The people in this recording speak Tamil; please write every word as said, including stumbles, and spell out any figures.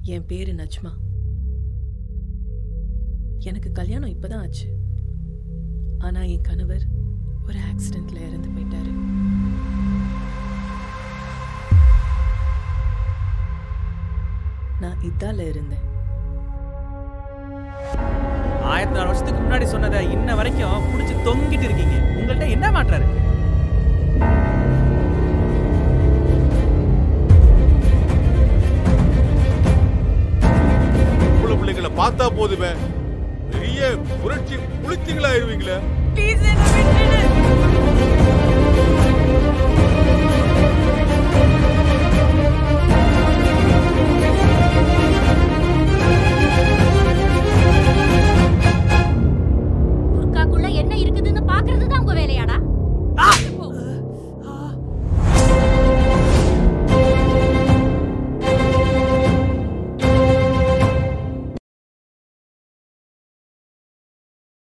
என் பேரு நஜ்மா. எனக்கு கல்யாணம் இப்பதான் ஆச்சு. ஆனா என் கணவர் ஒரு ஆக்சிடென்ட்ல இறந்து போயிட்டாரு. நான் இதால இருந்தேன். ஆயிரத்தி நாலு வருஷத்துக்கு முன்னாடி சொன்னதை இன்ன வரைக்கும் புடிச்சு தொங்கிட்டு இருக்கீங்க. உங்கள்ட்ட என்ன மாற்றம் இருக்கு? பிள்ளைகளை பார்த்தா போதுமே பெரிய புரட்சி புளிச்சிங்களா ஆயிருவீங்களே. ப்ளீஸ் என்ன விட்டுடு.